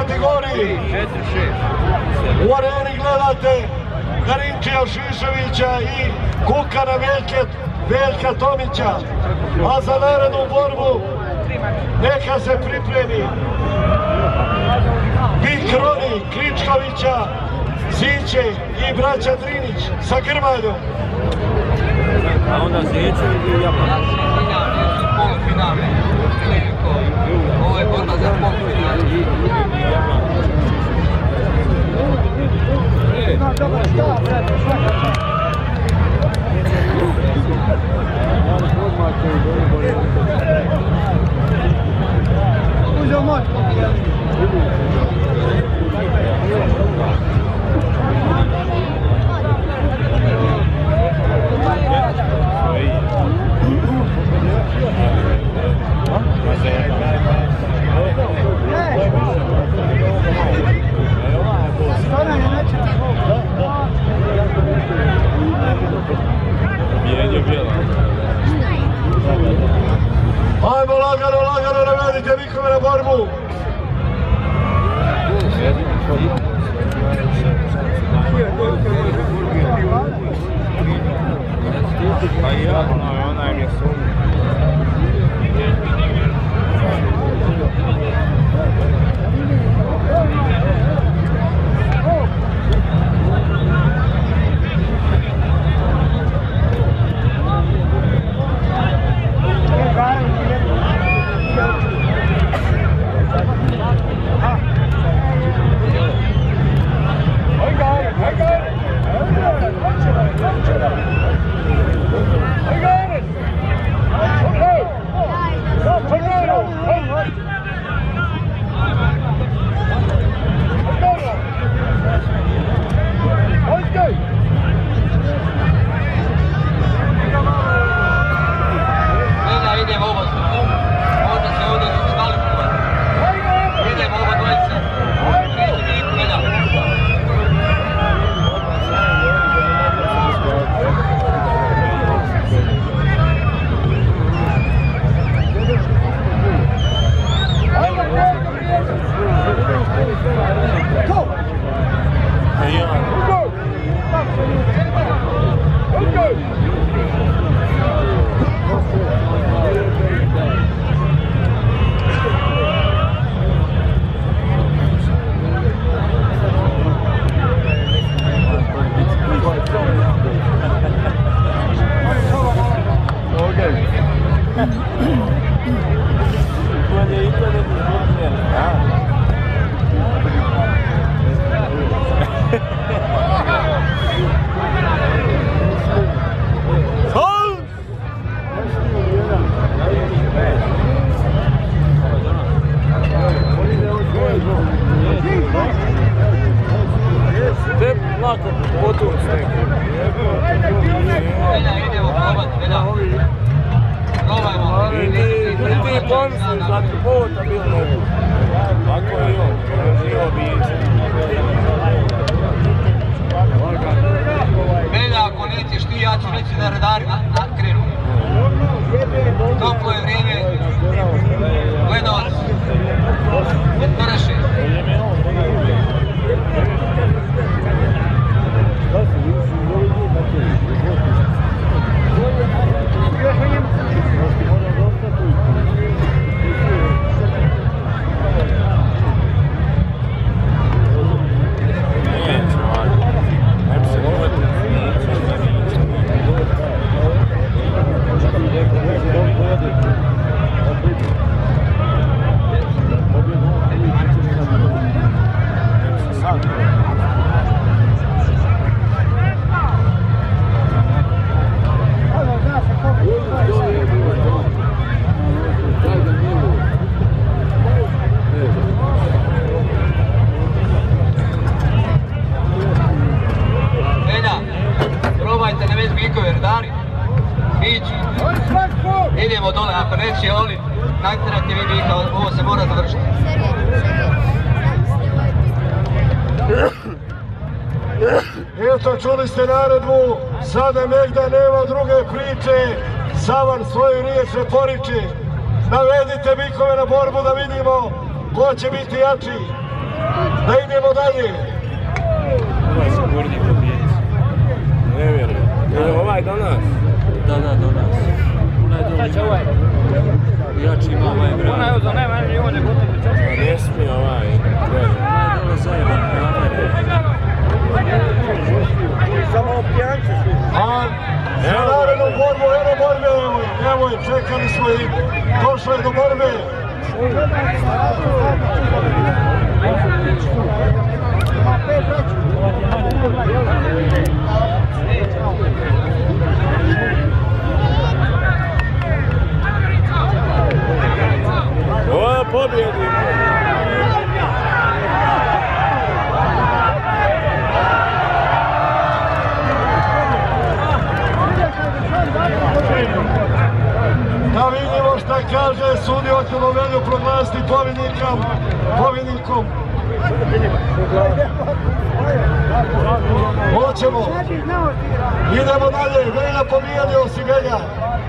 kategoriji. U areni gledate Karinčija Šiševića i Kukana Veljka Tomića, a za narednu borbu neka se pripremi Big Roni Kričkovića, Ziće i braća Drinić sa Grmaljom. A onda Ziće i Japan. Polufinale. Ovo je borba za polufinale. Ajmo lagano, navedite vikove na borbu. Pa ja, ona je mjesto. Belja, ako nećeš ti, ja ću reći da redari krenu. Toplo je vrijeme, gledalac, Toreše. Idemo dole, ako neće oni, nakterati vidi kao ovo se mora završiti. Eto, čuli ste naredbu, sada negdje nema druge priče, Savan svoju riječ ne poriče. Navedite bikove na borbu da vidimo ko će biti jači. da idemo dalje. Ovaj se gurni pobijeti. Ne vjerujem. Ovaj do nas? Da, do nas. Šta će ovaj? Jači ima ovaj grad. Ona je za najmanje on je gotovo čočka. Ne smije ovaj. Ona je dole zajeban. Samo pijanci su. Za narednu borbu, eno borbe, evo je, čekali smo i došlo je do borbe. Ovo pobjedi! Da vidimo šta kaže sudio Automovelju proglasiti pobjednikom. Hoćemo. Idemo dalje. Velja pobijali osim Velja.